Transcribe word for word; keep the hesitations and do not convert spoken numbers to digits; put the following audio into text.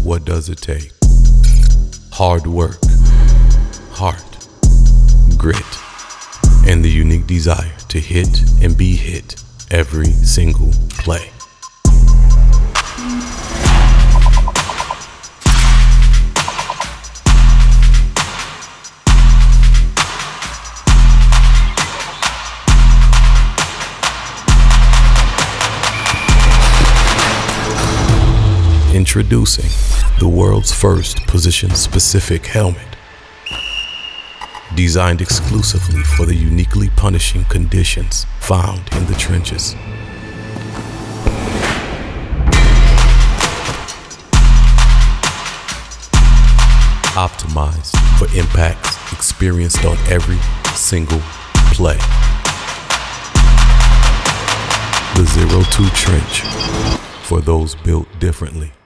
what does it take? Hard work, heart, grit, and the unique desire to hit and be hit every single play. Introducing the world's first position-specific helmet, designed exclusively for the uniquely punishing conditions found in the trenches. Optimized for impacts experienced on every single play. The zero two trench for those built differently.